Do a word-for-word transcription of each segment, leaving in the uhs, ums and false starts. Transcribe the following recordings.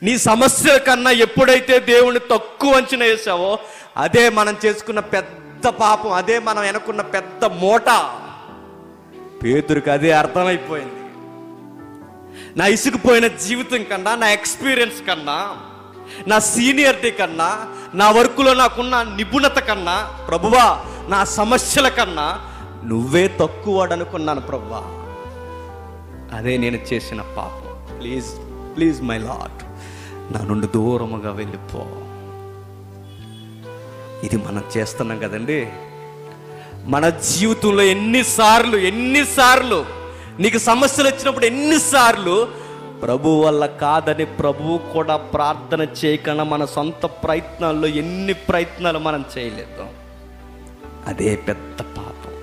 నీ సమస్యల కన్నా ఎప్పుడైతే దేవుని తక్కువ అంచనా వేసావో అదే మనం చేసుకున్న పెద్ద పాపం, అదే మనం వెనుకున్న పెద్ద మూట. పేతురుకి అదే అర్థమైపోయింది. నా ఇసుకుపోయిన జీవితం కన్నా, నా ఎక్స్పీరియన్స్ కన్నా, నా సీనియరిటీ కన్నా, నా వర్కులో నాకున్న నిపుణత కన్నా, ప్రభువా నా సమస్యల కన్నా నువ్వే తక్కువ అనుకున్నాను ప్రభువా. అదే నేను చేసిన పాపం. ప్లీజ్ ప్లీజ్ మై లార్డ్, నా నుండి దూరముగా వెళ్ళిపో. ఇది మనం చేస్తున్నాం కదండి. మన జీవితంలో ఎన్నిసార్లు ఎన్నిసార్లు నీకు సమస్యలు వచ్చినప్పుడు ఎన్నిసార్లు ప్రభు వల్ల కాదని ప్రభువు కూడా ప్రార్థన చేయకుండా మన సొంత ప్రయత్నాల్లో ఎన్ని ప్రయత్నాలు మనం చేయలేదు. అదే పెద్ద పాపం,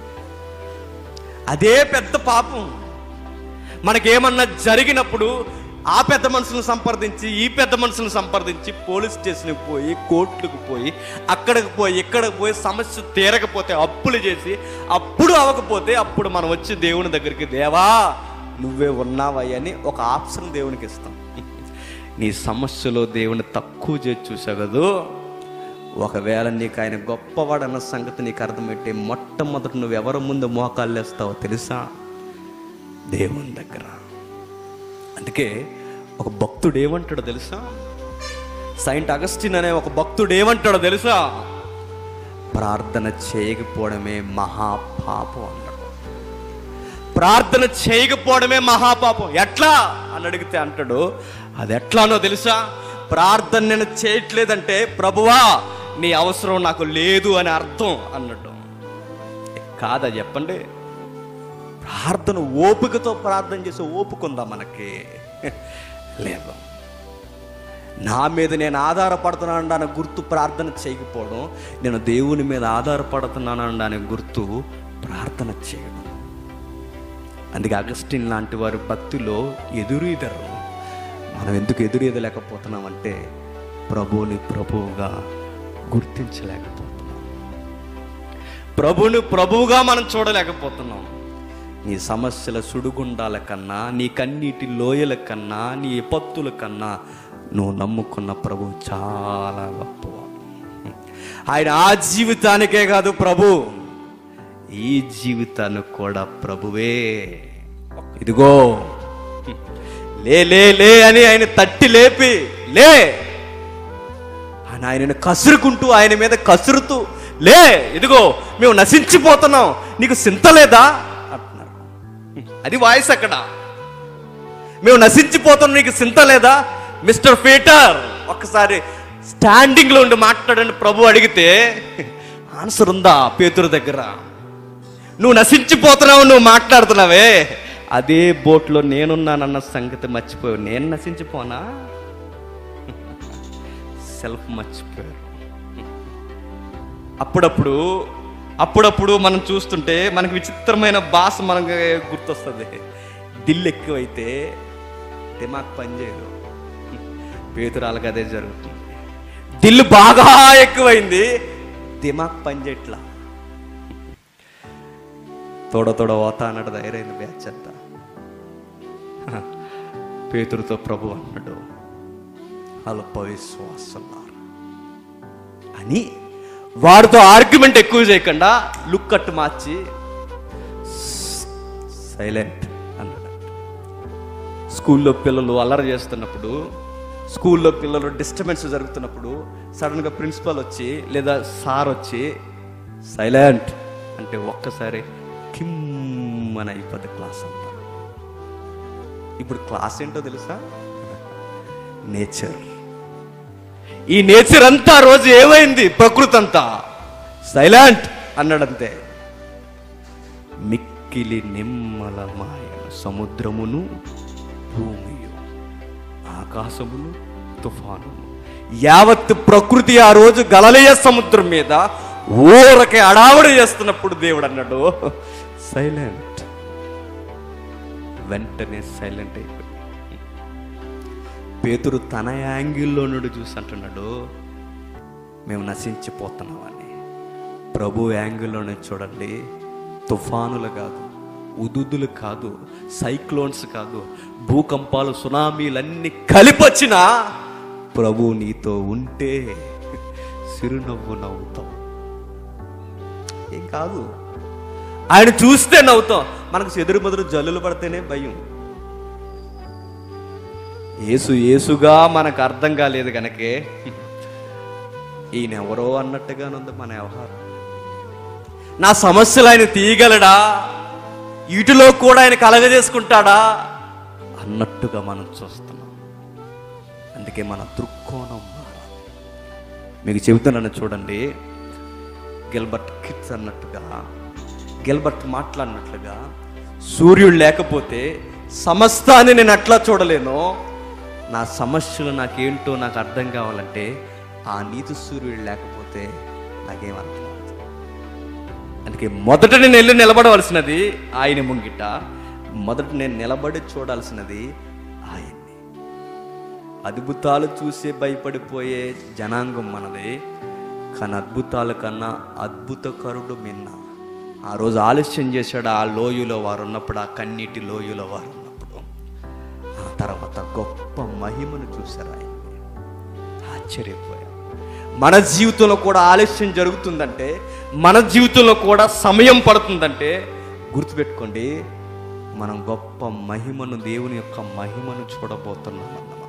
అదే పెద్ద పాపం. మనకేమన్నా జరిగినప్పుడు ఆ పెద్ద మనుషులను సంప్రదించి, ఈ పెద్ద మనుషులను సంప్రదించి, పోలీస్ స్టేషన్కి పోయి, కోర్టులకు పోయి, అక్కడికి పోయి, ఇక్కడికి పోయి, సమస్య తీరకపోతే అప్పులు చేసి, అప్పుడు అవ్వకపోతే అప్పుడు మనం వచ్చి దేవుని దగ్గరికి, దేవా నువ్వే ఉన్నావయ్యని ఒక ఆప్షన్ దేవునికి ఇస్తాం. నీ సమస్యలో దేవుని తక్కువ చేసి చూసావు కదూ. ఒకవేళ నీకు ఆయన గొప్పవాడన్న సంగతి నీకు అర్థమైతే మొట్టమొదటి నువ్వు ఎవరి ముందు మోకాళ్ళు వేస్తావో తెలుసా? దేవుని దగ్గర. అందుకే ఒక భక్తుడు ఏమంటాడో తెలుసా? సెయింట్ అగస్టిన్ అనే ఒక భక్తుడు ఏమంటాడో తెలుసా? ప్రార్థన చేయకపోవడమే మహాపాపం అన్నాడు. ప్రార్థన చేయకపోవడమే మహాపాపం. ఎట్లా అని అడిగితే అంటాడు, అది ఎట్లానో తెలుసా? ప్రార్థన నేను చేయట్లేదంటే ప్రభువా నీ అవసరం నాకు లేదు అని అర్థం అన్నాడు. కాదా చెప్పండి? ప్రార్థన ఓపికతో ప్రార్థన చేసే ఓపిక ఉందా మనకి? లేదు. నా మీద నేను ఆధారపడుతున్నాను అనడానికి గుర్తు ప్రార్థన చేయకపోవడం, నేను దేవుని మీద ఆధారపడుతున్నాను అనడానికి గుర్తు ప్రార్థన చేయడం. అందుకే అగస్టిన్ లాంటి వారి భక్తిలో ఎదురు ఇదరు. మనం ఎందుకు ఎదురు ఎదలేకపోతున్నామంటే ప్రభువుని ప్రభువుగా గుర్తించలేకపోతున్నాం, ప్రభువుని ప్రభువుగా మనం చూడలేకపోతున్నాం. నీ సమస్యల సుడిగుండాల కన్నా, నీ కన్నీటి లోయల కన్నా, నీ విపత్తుల కన్నా నువ్వు నమ్ముకున్న ప్రభువు చాలా గొప్పవాడు. ఆయన ఆ జీవితానికే కాదు ప్రభు, ఈ జీవితానికి కూడా ప్రభువే. ఇదిగో లే లే లే అని ఆయన తట్టి లేపి, లే అని ఆయనను కసురుకుంటూ, ఆయన మీద కసురుతూ, లే ఇదిగో మేము నశించిపోతున్నాం, నీకు చింతలేదా అంటున్నారు. అది వాయిస్ అక్కడ. మేము నశించిపోతున్నాం, నీకు చింతలేదా? మిస్టర్ పీటర్ ఒక్కసారి స్టాండింగ్ లో ఉండి మాట్లాడండి ప్రభు అడిగితే ఆన్సర్ ఉందా పేతురు దగ్గర? నువ్వు నశించిపోతున్నావు, నువ్వు మాట్లాడుతున్నావే, అదే బోట్లో నేనున్నానన్న సంగతి మర్చిపోయావు. నేను నశించిపోనా? సెల్ఫ్ మర్చిపోయారు. అప్పుడప్పుడు అప్పుడప్పుడు మనం చూస్తుంటే మనకు విచిత్రమైన భాష మనకు గుర్తొస్తుంది. దిల్లు ఎక్కువైతే దిమాగ్ పనిచేయదు. పేతురాలకు అదే జరుగుతుంది. దిల్లు బాగా ఎక్కువైంది, దిమాగ్ పనిచేయట్లా. తోడ తోడ పోతా అన్నాడు ధైర్యం బ్యాచ్ అంతా. పేతురుతో ప్రభు అన్నాడు, అల్ప విశ్వాసులారా అని వాడితో ఆర్గ్యుమెంట్ ఎక్కువ చేయకుండా లుక్ కట్టు మార్చి సైలెంట్ అన్నాడు. స్కూల్లో పిల్లలు అల్లరి చేస్తున్నప్పుడు, స్కూల్లో పిల్లలు డిస్టర్బెన్స్ జరుగుతున్నప్పుడు సడన్గా ప్రిన్సిపల్ వచ్చి లేదా సార్ వచ్చి సైలెంట్ అంటే ఒక్కసారి కిమ్ అని అయిపోద్ది క్లాస్ అంతా. ఇప్పుడు క్లాస్ ఏంటో తెలుసా? నేచర్. ఈ నేచర్ అంతా రోజు ఏమైంది? ప్రకృతి అంతా సైలెంట్ అన్నాడంతే. మిక్కిలి నిమ్మలమాయన సముద్రమును భూమియు ఆకాశమును తుఫానును, యావత్ ప్రకృతి ఆ రోజు గలిలయ సముద్రం మీద ఊరకే అడావుడి చేస్తున్నప్పుడు దేవుడు అన్నాడు సైలెంట్. వెంటనే సైలెంట్ అయిపోయి పేతురు తన యాంగిల్లో నుండి చూసి అంటున్నాడు, మేము నశించిపోతున్నామని. ప్రభు యాంగిల్లోనే చూడండి, తుఫానులు కాదు, ఉదుదులు కాదు, సైక్లోన్స్ కాదు, భూకంపాలు, సునామీలన్నీ కలిపొచ్చినా ప్రభు నీతో ఉంటే చిరునవ్వు నవ్వుతాం. ఏం కాదు, ఆయన చూస్తే నవ్వుతాం. మనకు చెదురు బదులు జల్లులు పడితేనే భయం. యేసు యేసుగా మనకు అర్థం కాలేదు కనుకే ఈయన ఎవరో అన్నట్టుగానుంది మన వ్యవహారం. నా సమస్యలు ఆయన తీయగలడా, వీటిలో కూడా ఆయన కలగజేసుకుంటాడా అన్నట్టుగా మనం చూస్తున్నాం. అందుకే మన దృక్కోణం మారాలి. మీకు చెబుతున్నాను చూడండి, గిల్బర్ట్ కిట్స్ అన్నట్టుగా, గిల్బర్ట్ మాట్లాడినట్లుగా, సూర్యుడు లేకపోతే సమస్తాన్ని నేను అట్లా చూడలేను. నా సమస్యలు నాకేంటో నాకు అర్థం కావాలంటే ఆ నీతి సూర్యుడు లేకపోతే నాకేం అర్థం కాదు. అందుకే మొదట నేను వెళ్ళి నిలబడవలసినది ఆయన ముంగిట, మొదట నేను నిలబడి చూడాల్సినది ఆయన్ని. అద్భుతాలు చూసే భయపడిపోయే జనాంగం మనది, కానీ అద్భుతాల కన్నా అద్భుతకరుడు మిన్న. ఆ రోజు ఆలస్యం చేశాడు ఆ లోయలో వారు ఉన్నప్పుడు, ఆ కన్నీటి లోయలో వారు ఉన్నప్పుడు. ఆ తర్వాత గొప్ప మహిమను చూశారు ఆయన్ని, ఆశ్చర్యపోయారు. మన జీవితంలో కూడా ఆలస్యం జరుగుతుందంటే, మన జీవితంలో కూడా సమయం పడుతుందంటే గుర్తుపెట్టుకోండి, మనం గొప్ప మహిమను, దేవుని యొక్క మహిమను చూడబోతున్నాం అన్నమాట.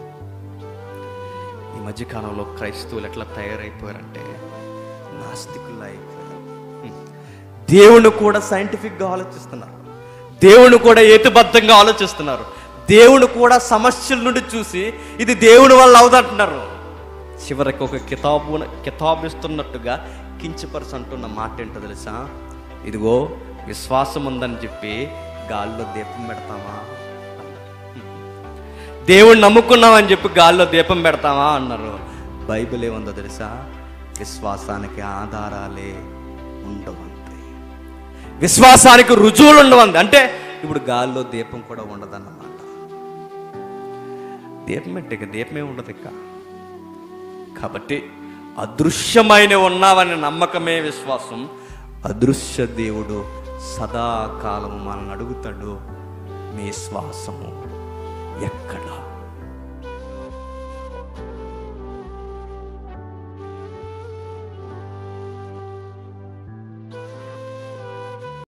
ఈ మధ్యకాలంలో క్రైస్తవులు ఎట్లా తయారైపోయారంటే నాస్తికుల్లా అయిపోయారు. దేవుణ్ణి కూడా సైంటిఫిక్గా ఆలోచిస్తున్నారు, దేవుణ్ణి కూడా హేతుబద్ధంగా ఆలోచిస్తున్నారు, దేవుని కూడా సమస్యల నుండి చూసి ఇది దేవుని వల్ల అవుదంటున్నారు. చివరికి ఒక కితాబు కితాబిస్తున్నట్టుగా కించపరచు అంటున్న మాట ఏంటో తెలుసా? ఇదిగో విశ్వాసం ఉందని చెప్పి గాల్లో దీపం పెడతావా అన్నారు. దేవుణ్ణి నమ్ముకున్నామని చెప్పి గాల్లో దీపం పెడతావా అన్నారు. బైబిల్ ఏముందో తెలుసా? విశ్వాసానికి ఆధారాలే ఉండవంతే, విశ్వాసానికి రుజువులు ఉండవంది. అంటే ఇప్పుడు గాల్లో దీపం కూడా ఉండదన్నమాట. దీపం అంటే ఇక దీపమే ఉండదు ఇక. కాబట్టి అదృశ్యమైన ఉన్నావనే నమ్మకమే విశ్వాసం. అదృశ్య దేవుడు సదాకాలము మనల్ని అడుగుతాడు, మీ శ్వాసము ఎక్కడ?